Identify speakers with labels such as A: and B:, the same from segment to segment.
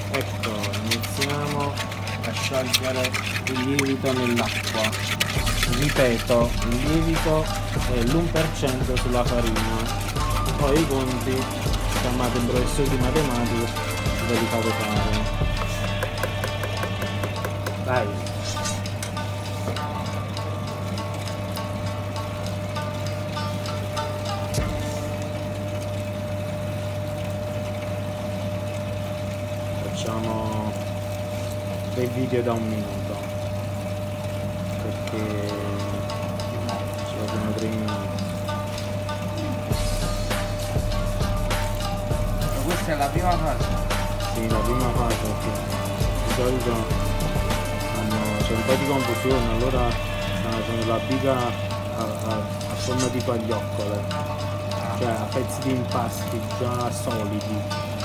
A: Ecco, iniziamo a sciogliere il lievito nell'acqua. Ripeto, il lievito è l'1% sulla farina. Poi i conti, chiamate il professore di matematica, ve li fate fare. Dai. Facciamo dei video da 1 minuto perché ci vogliono 3 minuti.
B: Questa è la prima fase?
A: Sì, la prima fase, perché di solito c'è un po' di confusione, allora stanno facendo la biga a forma di paglioccole, cioè a pezzi di impasti già solidi.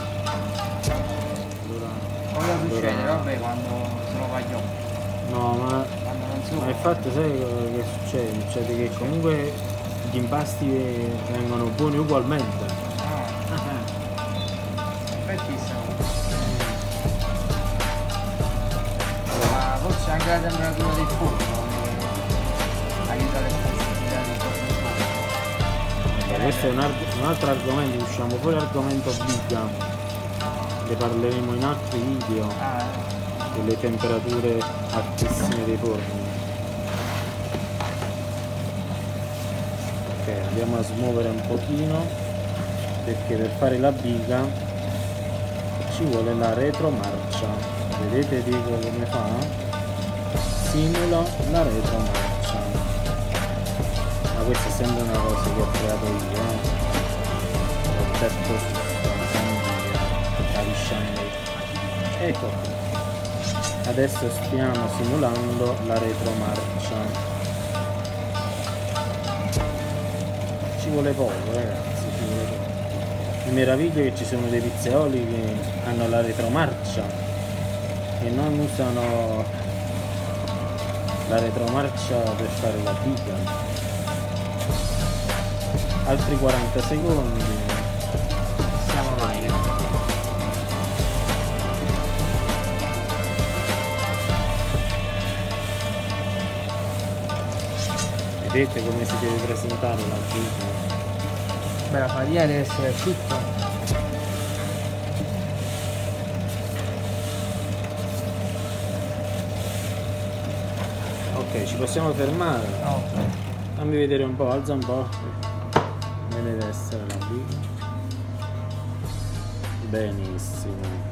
B: Cosa succede? Vabbè, quando sono paglioccoli?
A: No, ma infatti sai che succede? Succede che comunque gli impasti vengono buoni ugualmente.
B: Ma forse anche la temperatura del forno aiuta l'esplosività del forno.
A: Questo è un altro argomento, usciamo fuori l'argomento biga. Ne parleremo in altri video delle temperature altissime dei forni. Ok, andiamo a smuovere un pochino perché per fare la biga ci vuole la retromarcia. Vedete Diego come fa? Simula la retromarcia. Ma questa è sempre una cosa che ho creato io, l'ho detto ecco, adesso stiamo simulando la retromarcia. Ci vuole poco ragazzi, ci vuole poco. Mi meraviglia che ci sono dei pizzaioli che hanno la retromarcia e non usano la retromarcia per fare la biga. Altri 40 secondi.
B: Siamo mai.
A: Vedete come si deve presentare la biga?
B: Beh, la farina deve essere asciutta.
A: Ok, ci possiamo fermare?
B: No.
A: Fammi vedere un po', alza un po'. Come deve essere la biga? Benissimo.